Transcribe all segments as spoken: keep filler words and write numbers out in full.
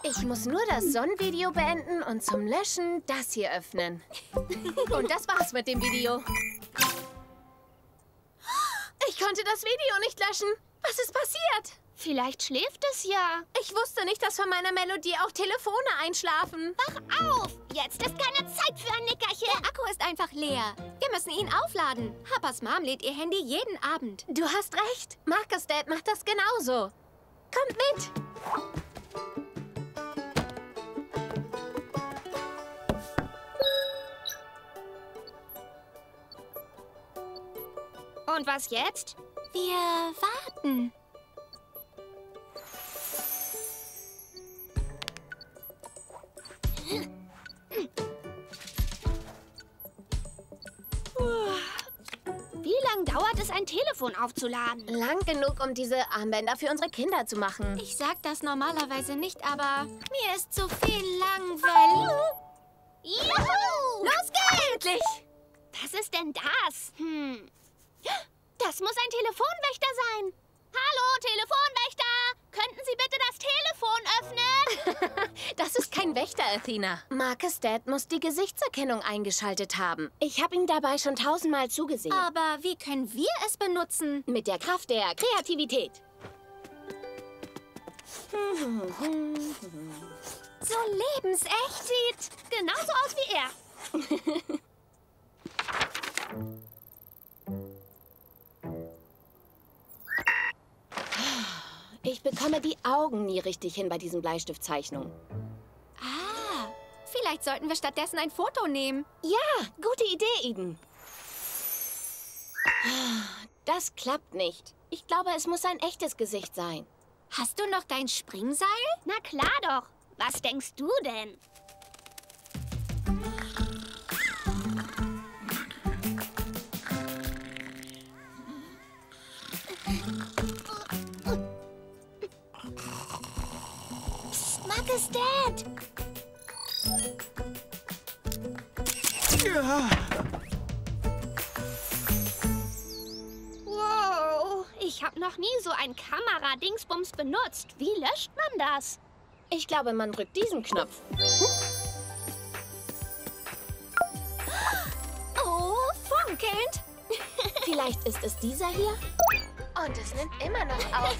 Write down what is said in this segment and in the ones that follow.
Ich muss nur das Sonnenvideo beenden und zum Löschen das hier öffnen. Und das war's mit dem Video. Ich konnte das Video nicht löschen. Was ist passiert? Vielleicht schläft es ja. Ich wusste nicht, dass von meiner Melodie auch Telefone einschlafen. Wach auf! Jetzt ist keine Zeit für ein Nickerchen. Der Akku ist einfach leer. Wir müssen ihn aufladen. Harpers Mom lädt ihr Handy jeden Abend. Du hast recht. Marcus Dad macht das genauso. Kommt mit. Und was jetzt? Wir warten. Wie lange dauert es, ein Telefon aufzuladen? Lang genug, um diese Armbänder für unsere Kinder zu machen. Ich sag das normalerweise nicht, aber mir ist zu viel langweilig. Juhu! Los geht's! Endlich! Was ist denn das? Hm. Das muss ein Telefonwächter sein. Hallo, Telefonwächter! Könnten Sie bitte das Telefon öffnen? Das ist kein Wächter, Athena. Marcus Dad muss die Gesichtserkennung eingeschaltet haben. Ich habe ihm dabei schon tausendmal zugesehen. Aber wie können wir es benutzen? Mit der Kraft der Kreativität. So lebensecht sieht genauso aus wie er. Ich bekomme die Augen nie richtig hin bei diesen Bleistiftzeichnungen. Ah, vielleicht sollten wir stattdessen ein Foto nehmen. Ja, gute Idee, Eden. Das klappt nicht. Ich glaube, es muss ein echtes Gesicht sein. Hast du noch dein Springseil? Na klar doch. Was denkst du denn? Marcus Dad! Ja. Wow, ich habe noch nie so ein Kamera-Dingsbums benutzt. Wie löscht man das? Ich glaube, man drückt diesen Knopf. Oh, funkelnd. Vielleicht ist es dieser hier. Und es nimmt immer noch auf.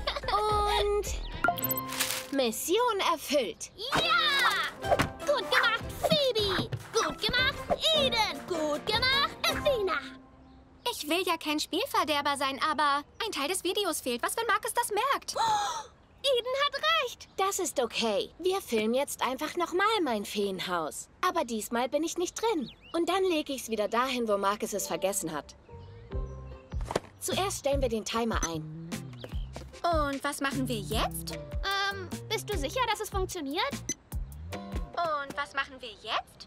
Und Mission erfüllt. Ja! Gut gemacht, Phoebe! Gut gemacht, Eden! Gut gemacht, Athena! Ich will ja kein Spielverderber sein, aber ein Teil des Videos fehlt. Was, wenn Marcus das merkt? Oh, Eden hat recht. Das ist okay. Wir filmen jetzt einfach nochmal mein Feenhaus. Aber diesmal bin ich nicht drin. Und dann lege ich es wieder dahin, wo Marcus es vergessen hat. Zuerst stellen wir den Timer ein. Und was machen wir jetzt? Ähm, bist du sicher, dass es funktioniert? Und was machen wir jetzt?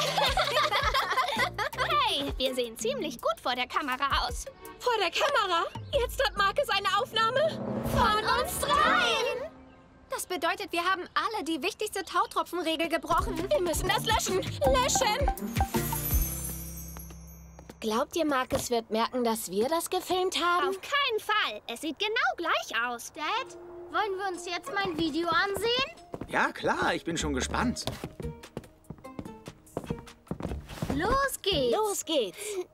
Hey, wir sehen ziemlich gut vor der Kamera aus. Vor der Kamera? Jetzt hat Marcus eine Aufnahme? Von uns dreien! Das bedeutet, wir haben alle die wichtigste Tautropfenregel gebrochen. Wir müssen das löschen. Löschen! Glaubt ihr, Marcus wird merken, dass wir das gefilmt haben? Auf keinen Fall. Es sieht genau gleich aus. Dad, wollen wir uns jetzt mein Video ansehen? Ja, klar, ich bin schon gespannt. Los geht's. Los geht's.